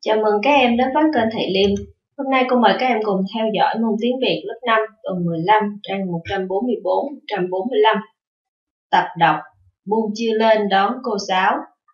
Chào mừng các em đến với kênh Thầy Liêm. Hôm nay cô mời các em cùng theo dõi môn tiếng Việt lớp 5 tuần 15 trang 144-145. Tập đọc Buông chưa lên đón cô giáo.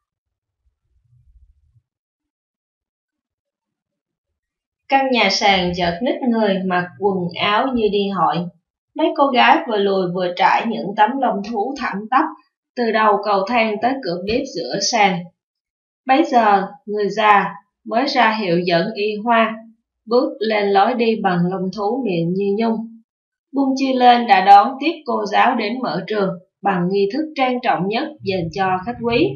Căn nhà sàn chợt nít người mặc quần áo như đi hội. Mấy cô gái vừa lùi vừa trải những tấm lông thú thẳng tắp từ đầu cầu thang tới cửa bếp giữa sàn. Bấy giờ người già mới ra hiệu dẫn Y Hoa bước lên lối đi bằng lông thú miệng như nhung. Buông chưa lên đã đón tiếp cô giáo đến mở trường bằng nghi thức trang trọng nhất dành cho khách quý.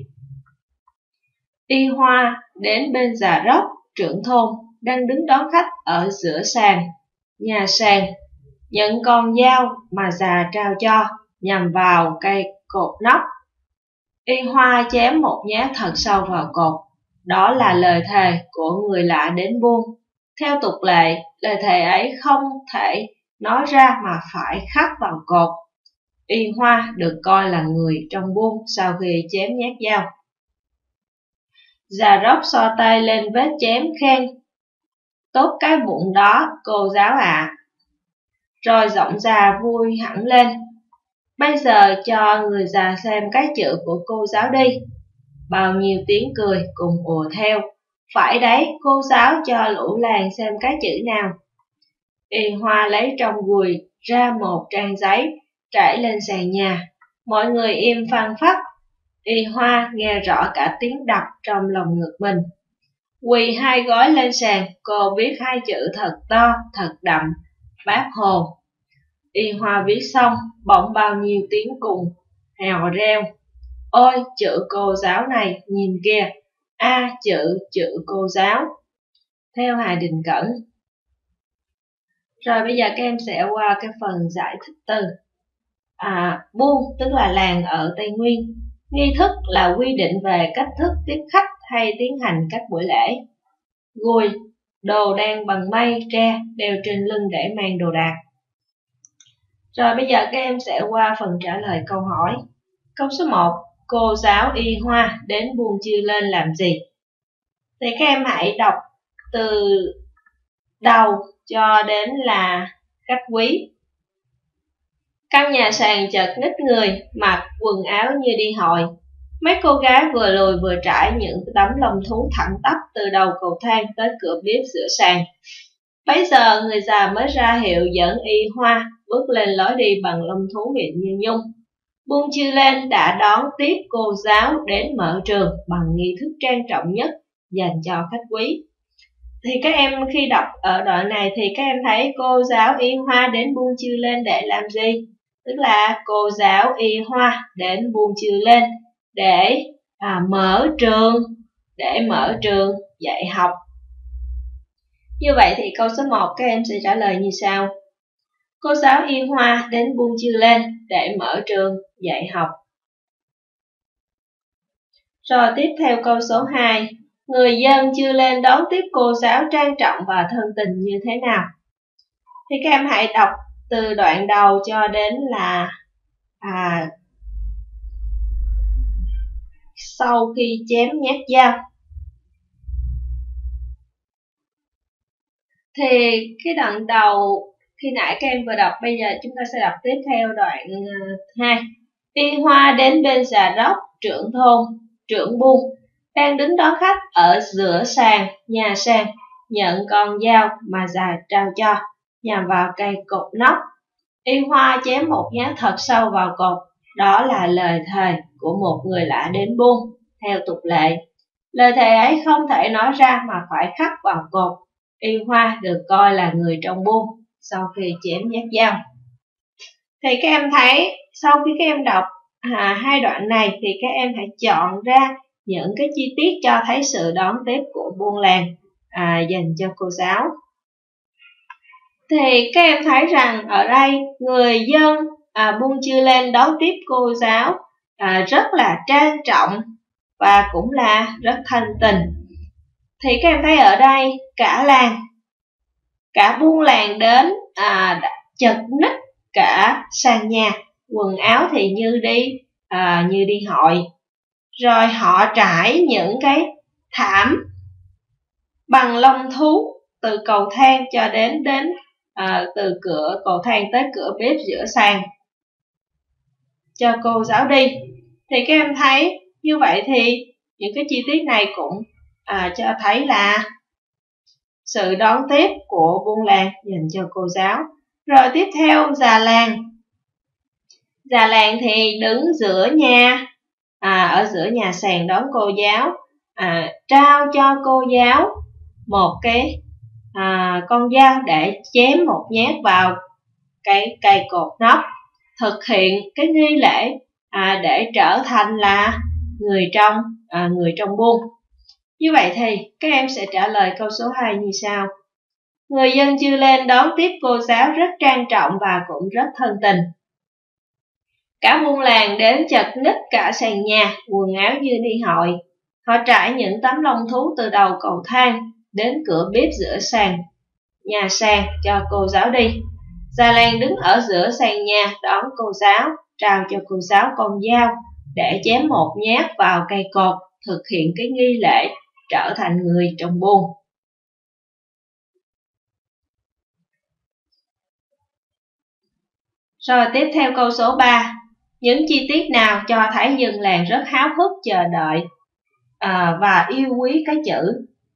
Y Hoa đến bên già Rốc, trưởng thôn, đang đứng đón khách ở giữa nhà sàn, nhận con dao mà già trao cho nhằm vào cây cột nóc. Y Hoa chém một nhát thật sâu vào cột. Đó là lời thề của người lạ đến buôn. Theo tục lệ, lời thề ấy không thể nói ra mà phải khắc vào cột. Y Hoa được coi là người trong buôn sau khi chém nhát dao. Già Rốc so tay lên vết chém khen: "Tốt cái bụng đó, cô giáo ạ." Rồi giọng già vui hẳn lên: "Bây giờ cho người già xem cái chữ của cô giáo đi." Bao nhiêu tiếng cười cùng ùa theo: "Phải đấy, cô giáo cho lũ làng xem cái chữ nào." Y Hoa lấy trong gùi ra một trang giấy, trải lên sàn nhà. Mọi người im phăng phắc. Y Hoa nghe rõ cả tiếng đập trong lòng ngực mình. Quỳ 2 gói lên sàn, cô viết 2 chữ thật to, thật đậm: Bác Hồ. Y Hoa viết xong, bỗng bao nhiêu tiếng cùng hò reo: "Ôi, chữ cô giáo này, nhìn kìa! Chữ cô giáo." Theo Hà Đình Cẩn. Rồi bây giờ các em sẽ qua cái phần giải thích từ. Buôn tức là làng ở Tây Nguyên. Nghi thức là quy định về cách thức tiếp khách hay tiến hành các buổi lễ. Gùi, đồ đan bằng mây, tre, đeo trên lưng để mang đồ đạc. Rồi bây giờ các em sẽ qua phần trả lời câu hỏi. Câu số 1. Cô giáo Y Hoa đến buôn chưa lên làm gì? Thì các em hãy đọc từ đầu cho đến là khách quý. Căn nhà sàn chợt nít người, mặc quần áo như đi hội. Mấy cô gái vừa lùi vừa trải những tấm lông thú thẳng tắp từ đầu cầu thang tới cửa bếp giữa sàn. Bấy giờ người già mới ra hiệu dẫn Y Hoa bước lên lối đi bằng lông thú miệng như nhung. Buông chưa lên đã đón tiếp cô giáo đến mở trường bằng nghi thức trang trọng nhất dành cho khách quý. Thì các em khi đọc ở đoạn này thì các em thấy cô giáo Y Hoa đến buông chưa lên để làm gì? Tức là cô giáo Y Hoa đến buông chưa lên để mở trường dạy học. Như vậy thì câu số 1 các em sẽ trả lời như sau. Cô giáo Y Hoa đến buông chưa lên để mở trường dạy học. Rồi tiếp theo câu số 2. Người dân chưa lên đón tiếp cô giáo trang trọng và thân tình như thế nào? Thì các em hãy đọc từ đoạn đầu cho đến là sau khi chém nhát dao. Thì cái đoạn đầu khi nãy các em vừa đọc, bây giờ chúng ta sẽ đọc tiếp theo đoạn 2. Y Hoa đến bên già Rốc, trưởng thôn, trưởng buôn, đang đứng đón khách ở giữa nhà sàn, nhận con dao mà già trao cho nhằm vào cây cột nóc. Y Hoa chém một nhát thật sâu vào cột. Đó là lời thề của một người lạ đến buôn. Theo tục lệ, lời thề ấy không thể nói ra mà phải khắc vào cột. Y Hoa được coi là người trong buôn sau khi chém nhát dao. Thì các em thấy sau khi các em đọc hai đoạn này thì các em hãy chọn ra những cái chi tiết cho thấy sự đón tiếp của buôn làng dành cho cô giáo. Thì các em thấy rằng ở đây người dân buôn chưa lên đón tiếp cô giáo rất là trang trọng và cũng là rất thân tình. Thì các em thấy ở đây cả buôn làng đến chật ních cả sàn nhà, quần áo thì như đi hội. Rồi họ trải những cái thảm bằng lông thú từ cầu thang cho đến từ cửa cầu thang tới cửa bếp giữa sàn cho cô giáo đi. Thì các em thấy như vậy thì những cái chi tiết này cũng cho thấy là sự đón tiếp của buôn làng dành cho cô giáo. Rồi tiếp theo già làng. Già làng thì đứng giữa nhà, ở giữa nhà sàn đón cô giáo, trao cho cô giáo một cái con dao để chém một nhát vào cái cây cột nóc, thực hiện cái nghi lễ để trở thành là người trong buôn. Như vậy thì các em sẽ trả lời câu số 2 như sau. Người dân Chư Lên đón tiếp cô giáo rất trang trọng và cũng rất thân tình. Cả buôn làng đến chật ních cả sàn nhà, quần áo như đi hội. Họ trải những tấm lông thú từ đầu cầu thang đến cửa bếp giữa nhà sàn cho cô giáo đi. Già làng đứng ở giữa sàn nhà đón cô giáo, trao cho cô giáo con dao để chém một nhát vào cây cột, thực hiện cái nghi lễ trở thành người trong buôn. Rồi tiếp theo câu số 3. Những chi tiết nào cho thấy dân làng rất háo hức chờ đợi và yêu quý cái chữ?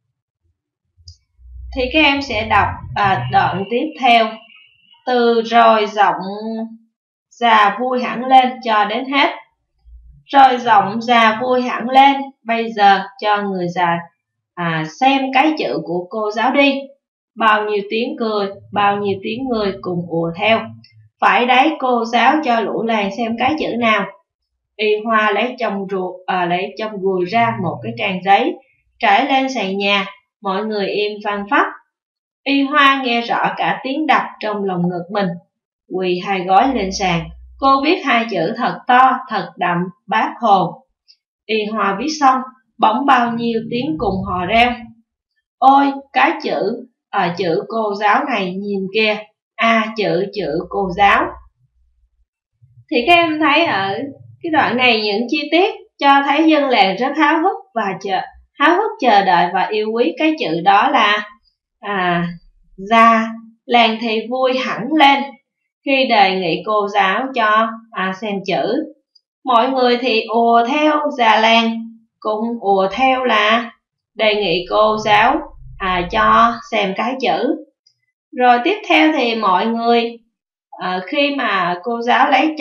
Thì các em sẽ đọc đoạn tiếp theo. Từ rồi giọng già vui hẳn lên cho đến hết. Rồi giọng già vui hẳn lên, bây giờ cho người già xem cái chữ của cô giáo đi. Bao nhiêu tiếng cười, bao nhiêu tiếng người cùng ùa theo. Phải đấy, cô giáo cho lũ làng xem cái chữ nào. Y Hoa lấy trong gùi ra một cái trang giấy, trải lên sàn nhà, mọi người im phăng phắc. Y Hoa nghe rõ cả tiếng đập trong lòng ngực mình, quỳ hai gối lên sàn. Cô viết hai chữ thật to, thật đậm, Bác Hồ. Y Hoa viết xong, bỗng bao nhiêu tiếng cùng hò reo. Ôi, cái chữ cô giáo này nhìn kìa, chữ cô giáo. Thì các em thấy ở cái đoạn này những chi tiết cho thấy dân làng rất háo hức chờ đợi và yêu quý cái chữ đó là già làng thì vui hẳn lên khi đề nghị cô giáo cho xem chữ. Mọi người thì ùa theo già làng, cũng ùa theo là đề nghị cô giáo cho xem cái chữ. Rồi tiếp theo thì mọi người khi mà cô giáo lấy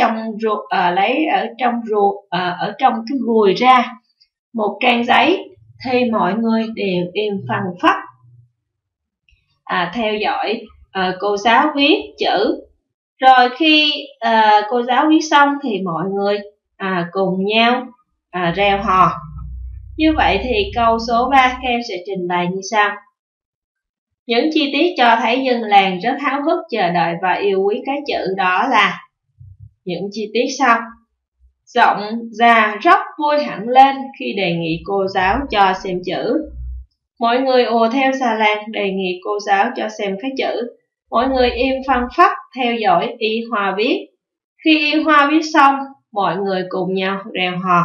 ở trong cái gùi ra một trang giấy thì mọi người đều im phăng phắc theo dõi cô giáo viết chữ. Rồi khi cô giáo viết xong thì mọi người cùng nhau reo hò. Như vậy thì câu số 3 các em sẽ trình bày như sau. Những chi tiết cho thấy dân làng rất háo hức chờ đợi và yêu quý cái chữ đó là những chi tiết sau. Giọng già rất vui hẳn lên khi đề nghị cô giáo cho xem chữ. Mọi người ùa theo già làng đề nghị cô giáo cho xem cái chữ. Mọi người im phăng phắc theo dõi Y Hoa viết. Khi Y Hoa viết xong, mọi người cùng nhau reo hò.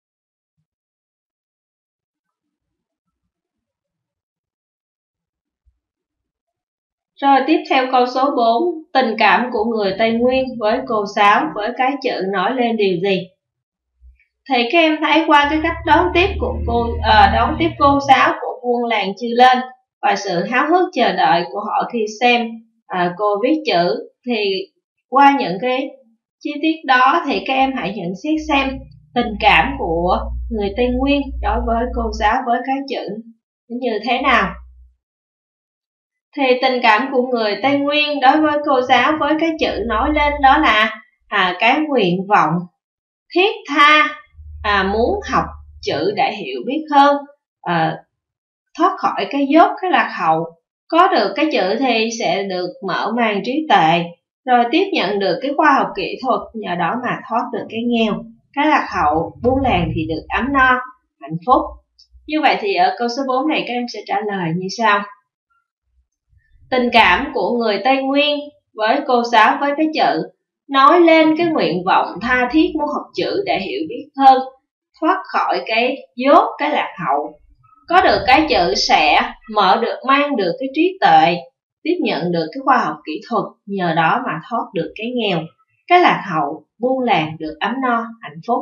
Rồi tiếp theo câu số 4. Tình cảm của người Tây Nguyên với cô giáo với cái chữ nói lên điều gì? Thì các em thấy qua cái cách đón tiếp cô giáo của buôn làng Chư Lên và sự háo hức chờ đợi của họ khi xem cô viết chữ, thì qua những cái chi tiết đó thì các em hãy nhận xét xem tình cảm của người Tây Nguyên đối với cô giáo với cái chữ như thế nào. Thì tình cảm của người Tây Nguyên đối với cô giáo với cái chữ nói lên đó là cái nguyện vọng thiết tha muốn học chữ để hiểu biết hơn, thoát khỏi cái dốt, cái lạc hậu. Có được cái chữ thì sẽ được mở mang trí tuệ, rồi tiếp nhận được cái khoa học kỹ thuật, nhờ đó mà thoát được cái nghèo, cái lạc hậu, buôn làng thì được ấm no, hạnh phúc. Như vậy thì ở câu số 4 này các em sẽ trả lời như sau. Tình cảm của người Tây Nguyên với cô giáo với cái chữ nói lên cái nguyện vọng tha thiết muốn học chữ để hiểu biết hơn, thoát khỏi cái dốt, cái lạc hậu. Có được cái chữ sẽ mang được cái trí tuệ, tiếp nhận được cái khoa học kỹ thuật, nhờ đó mà thoát được cái nghèo, cái lạc hậu, buôn làng được ấm no, hạnh phúc.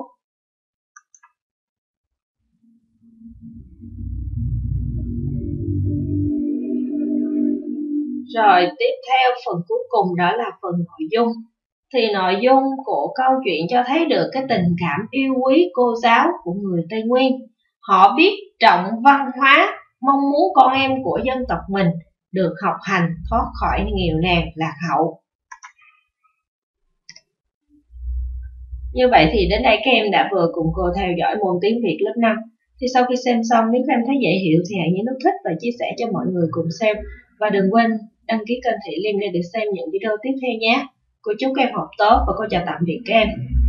Rồi tiếp theo phần cuối cùng đó là phần nội dung. Thì nội dung của câu chuyện cho thấy được cái tình cảm yêu quý cô giáo của người Tây Nguyên. Họ biết trọng văn hóa, mong muốn con em của dân tộc mình được học hành, thoát khỏi nghèo nàn, lạc hậu. Như vậy thì đến đây các em đã vừa cùng cô theo dõi môn tiếng Việt lớp 5. Thì sau khi xem xong, nếu các em thấy dễ hiểu thì hãy nhấn nút thích và chia sẻ cho mọi người cùng xem. Và đừng quên đăng ký kênh Thị Liêm để được xem những video tiếp theo nhé. Cô chúc các em học tốt và cô chào tạm biệt các em.